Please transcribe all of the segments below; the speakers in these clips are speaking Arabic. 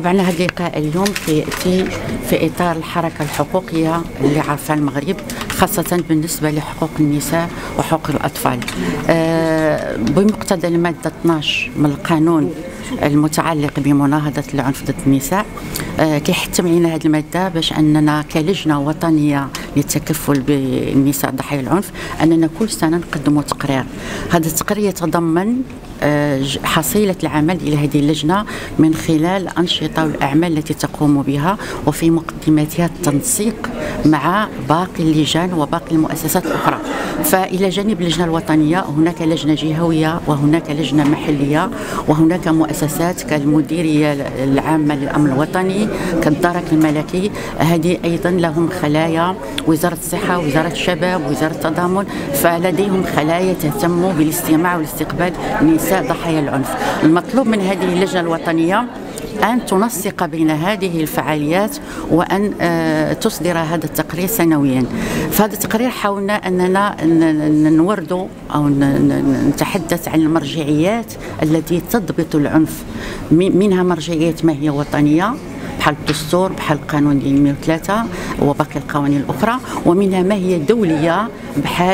طبعا هذا اللقاء اليوم يأتي في إطار الحركة الحقوقية اللي عرفها المغرب، خاصة بالنسبة لحقوق النساء وحقوق الأطفال. بمقتضى المادة 12 من القانون المتعلق بمناهضة العنف ضد النساء، كيحتم علينا هذه المادة باش أننا كلجنة وطنية للتكفل بالنساء ضحايا العنف أننا كل سنة نقدموا تقرير. هذا التقرير يتضمن حصيلة العمل إلى هذه اللجنة من خلال الأنشطة والأعمال التي تقوم بها، وفي مقدمتها التنسيق مع باقي اللجان وباقي المؤسسات الأخرى. فإلى جانب اللجنة الوطنية هناك لجنة جهوية وهناك لجنة محلية وهناك مؤسسات كالمديرية العامة للأمن الوطني كالدرك الملكي، هذه أيضا لهم خلايا، وزارة الصحة، وزارة الشباب، وزارة التضامن، فلديهم خلايا تهتم بالاستماع والاستقبال نساء ضحايا العنف. المطلوب من هذه اللجنة الوطنية أن تنسق بين هذه الفعاليات وأن تصدر هذا التقرير سنويا. فهذا التقرير حاولنا أننا نورد أو نتحدث عن المرجعيات التي تضبط العنف، منها مرجعيات ما هي وطنية بحال الدستور، بحال القانون 103 وباقي القوانين الأخرى، ومنها ما هي دولية بحال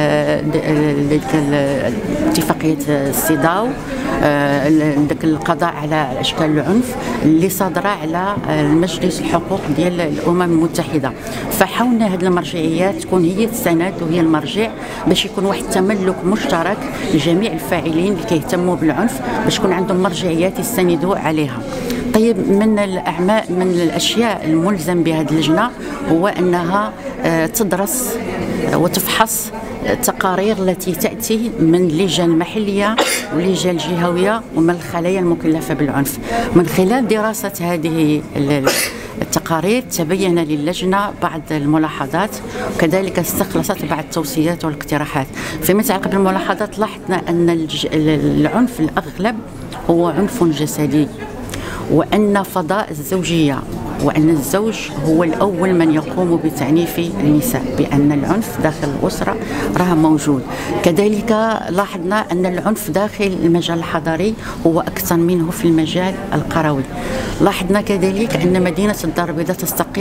اتفاقية السيداو، ذاك القضاء على اشكال العنف اللي صادره على المجلس الحقوق ديال الامم المتحده. فحاولنا هذه المرجعيات تكون هي السند وهي المرجع باش يكون واحد التملك مشترك لجميع الفاعلين اللي كيهتموا بالعنف، باش يكون عندهم مرجعيات يستندوا عليها. طيب، من الاشياء الملزم بهذه اللجنه هو انها تدرس وتفحص التقارير التي تأتي من لجان محلية ولجان جهوية ومن الخلايا المكلفة بالعنف. من خلال دراسة هذه التقارير تبين للجنة بعض الملاحظات، وكذلك استخلصت بعض التوصيات والاقتراحات. فيما يتعلق بالملاحظات لاحظنا أن العنف الأغلب هو عنف جسدي، وأن فضاء الزوجية وأن الزوج هو الأول من يقوم بتعنيف النساء، بأن العنف داخل الأسرة راه موجود. كذلك لاحظنا أن العنف داخل المجال الحضري هو أكثر منه في المجال القروي. لاحظنا كذلك أن مدينة الدار البيضاء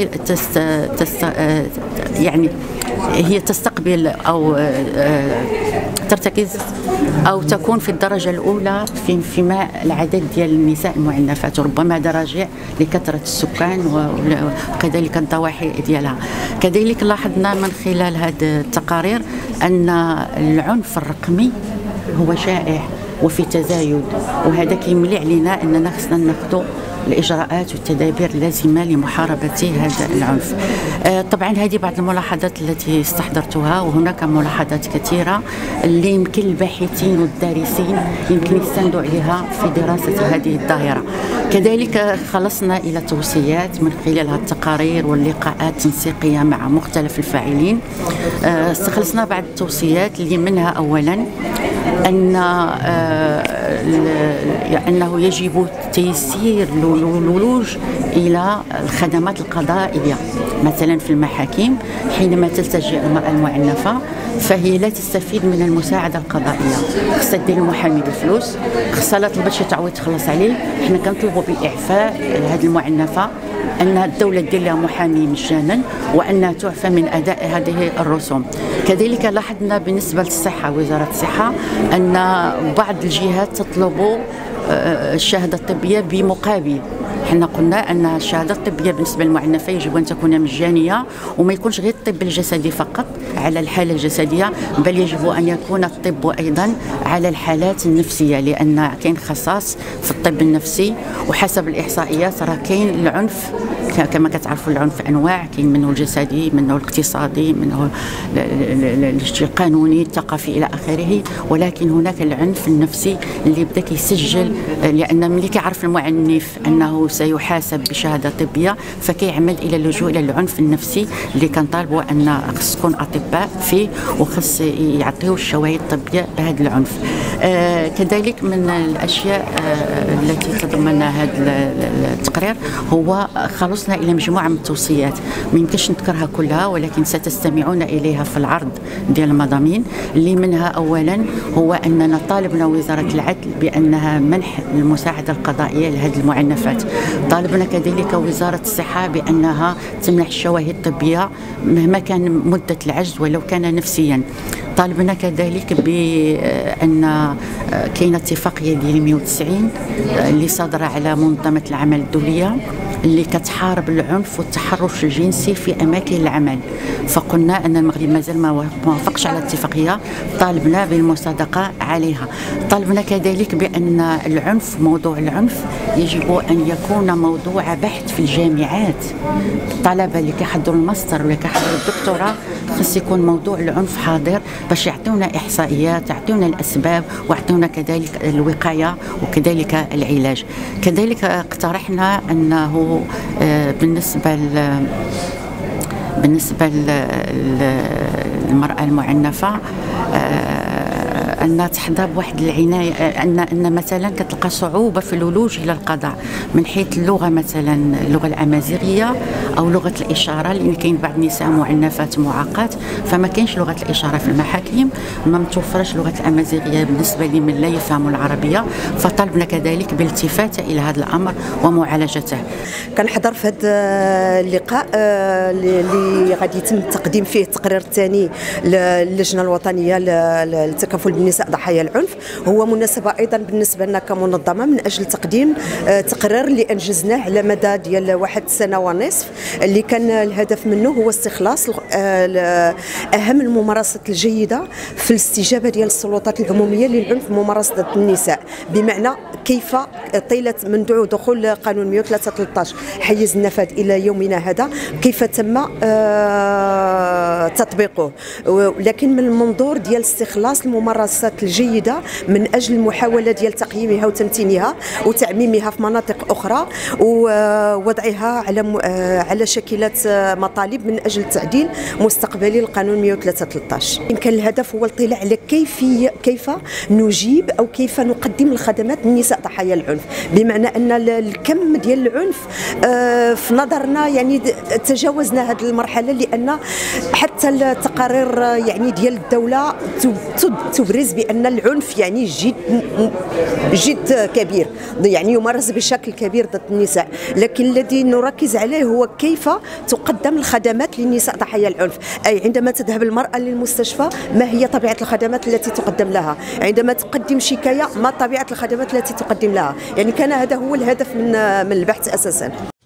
يعني هي تستقبل أو ترتكز أو تكون في الدرجة الأولى فيما العدد ديال النساء المعنفات، وربما هذا راجع لكثرة السكان وكذلك الضواحي ديالها. كذلك لاحظنا من خلال هذه التقارير أن العنف الرقمي هو شائع وفي تزايد، وهذا كيملي علينا أننا خصنا ناخذ الإجراءات والتدابير اللازمة لمحاربة هذا العنف. طبعا هذه بعض الملاحظات التي استحضرتها، وهناك ملاحظات كثيرة اللي يمكن الباحثين والدارسين يمكن يستندوا عليها في دراسة هذه الظاهرة. كذلك خلصنا إلى توصيات من خلال التقارير واللقاءات التنسيقية مع مختلف الفاعلين. استخلصنا بعض التوصيات اللي منها أولا أنه يجب تيسير الولوج إلى الخدمات القضائية. مثلا في المحاكم حينما تلتجئ المرأة المعنفة فهي لا تستفيد من المساعدة القضائية، خصها دير المحامي بالفلوس، خصها لا طلبت شي تعويض تخلص عليه. حنا كنطلبوا بإعفاء هذه المعنفة، أن الدولة دير لها محامي مجانا وأنها تعفى من أداء هذه الرسوم. كذلك لاحظنا بالنسبة للصحة، وزارة الصحة، أن بعض الجهات تطلب الشهادة الطبية بمقابل. حنا قلنا أن الشهادة الطبية بالنسبة للمعنفة يجب أن تكون مجانية، وما يكونش غير الطب الجسدي فقط على الحالة الجسدية، بل يجب أن يكون الطب أيضا على الحالات النفسية، لأن كاين خصاص في الطب النفسي. وحسب الإحصائيات راه كاين العنف كما كتعرفوا، العنف أنواع، كاين منه الجسدي، منه الاقتصادي، منه القانوني، الثقافي إلى آخره، ولكن هناك العنف النفسي اللي بدا كيسجل، لأن ملي كيعرف المعنف أنه سيحاسب بشهادة طبية فكيعمد إلى اللجوء إلى العنف النفسي اللي كنطالبوا أن خص تكون أطباء فيه وخص يعطيو الشواهد الطبية بهذا العنف. كذلك من الأشياء التي تضمنها هذا التقرير هو خلصنا إلى مجموعة من التوصيات، ما يمكنش نذكرها كلها ولكن ستستمعون إليها في العرض ديال المضامين. اللي منها أولا هو أننا طالبنا وزارة العدل بأنها منح المساعدة القضائية لهذه المعنفات. طالبنا كذلك وزارة الصحة بأنها تمنح الشواهد الطبية مهما كان مدة العجز ولو كان نفسيا. طالبنا كذلك بأن كاين اتفاقية ديال 190 اللي صادرة على منظمة العمل الدولية اللي كتحارب العنف والتحرش الجنسي في أماكن العمل، فقلنا أن المغرب مازال ما وافقش على الاتفاقية، طالبنا بالمصادقة عليها. طالبنا كذلك بأن العنف، موضوع العنف يجب أن يكون موضوع بحث في الجامعات. الطلبة اللي كيحضروا الماستر ولا كيحضروا الدكتوراه خص يكون موضوع العنف حاضر باش يعطيونا إحصائيات، يعطيونا الأسباب ويعطيونا كذلك الوقاية وكذلك العلاج. كذلك اقترحنا أنه بالنسبة للمرأة المعنفة أن تحظى بواحد العناية، أن مثلا كتلقى صعوبة في الولوج إلى القضاء من حيث اللغة، مثلا اللغة الأمازيغية أو لغة الإشارة، لأن كاين بعض النساء معنفات معاقات فما كاينش لغة الإشارة في المحاكم، ما متوفرش لغة الأمازيغية بالنسبة لمن لا يفهم العربية. فطلبنا كذلك بالالتفات إلى هذا الأمر ومعالجته. كنحضر في هذا اللقاء اللي غادي يتم التقديم فيه التقرير الثاني للجنة الوطنية للتكافل بالنساء ضحايا العنف. هو مناسبة أيضا بالنسبة لنا كمنظمة من أجل تقديم تقرير اللي أنجزناه على مدى ديال واحد سنة ونصف، اللي كان الهدف منه هو استخلاص أهم الممارسات الجيدة في الاستجابة ديال السلطات العمومية للعنف ممارسة ضد النساء، بمعنى كيف طيلة منذ دخول قانون 113 حيز النفاذ إلى يومنا هذا كيف تم تطبيقه، لكن من المنظور ديال استخلاص الممارسات الجيدة من أجل المحاولة ديال تقييمها وتمتينها وتعميمها في مناطق أخرى ووضعها على شكلات مطالب من أجل تعديل مستقبلي للقانون 113. يمكن الهدف هو الاطلاع على كيف نجيب أو كيف نقدم الخدمات للنساء ضحايا العنف، بمعنى أن الكم ديال العنف في نظرنا يعني تجاوزنا هذه المرحلة، لأن حتى التقارير يعني ديال الدولة تبرز بأن العنف يعني جد كبير، يعني يمارس بشكل كبير ضد النساء، لكن الذي نركز عليه هو كيف تقدم الخدمات للنساء ضحايا العنف. أي عندما تذهب المرأة للمستشفى ما هي طبيعة الخدمات التي تقدم لها، عندما تقدم شكاية ما طبيعة الخدمات التي تقدم لها، يعني كان هذا هو الهدف من البحث أساسا.